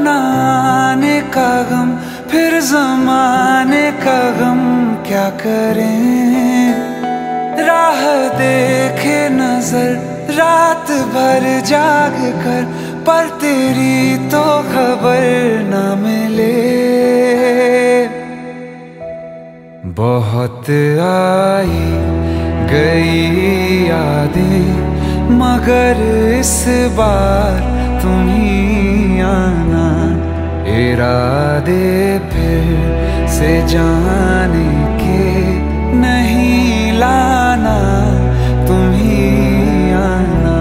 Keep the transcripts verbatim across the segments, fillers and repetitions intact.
आने का गम, फिर जमाने का गम क्या करें। राह देखे नजर रात भर जाग कर, पर तेरी तो खबर न मिले। बहुत आई गई यादें, मगर इस बार तुम ही आना। इरादे फिर से जाने के नहीं लाना, तुम ही आना।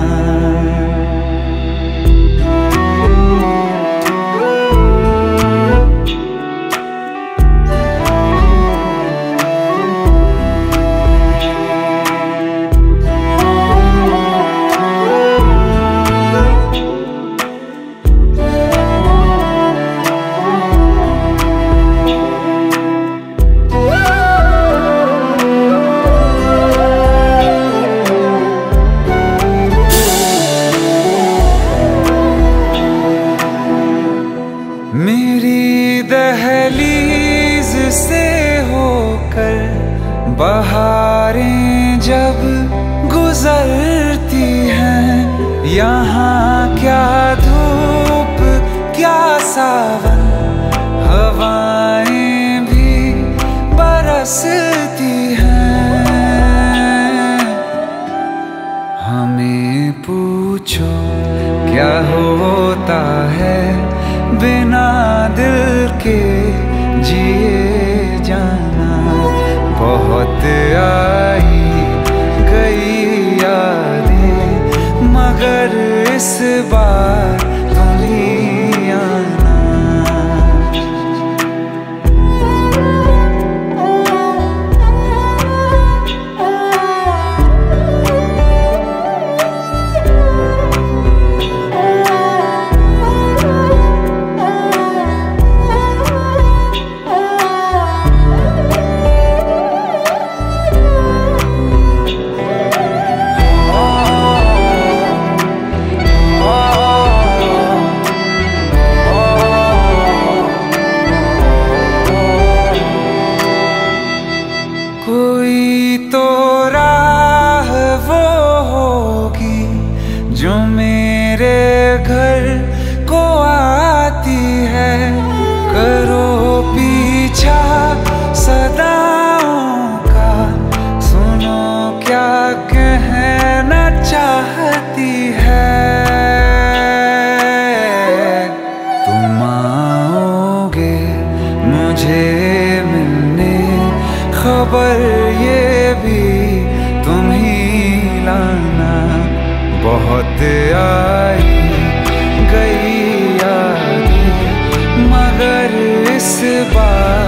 मेरी दहलीज से होकर बहारें जब गुजरती हैं, यहाँ क्या धूप क्या सावन, हवाएं भी बरसती हैं। हमें पूछो क्या होता है बिना दिल के जिए जाना। बहुत आई गई यादें, मगर इस बार तुम ही आना। कोई तो राह वो होगी जो मेरे घर को आती है। करो पीछा सदाओं का, सुनो क्या कहना चाहती है। तुम आओगे मुझे मिलने, खबर ये भी तुम ही लाना। बहुत आई गई यादें, मगर इस बार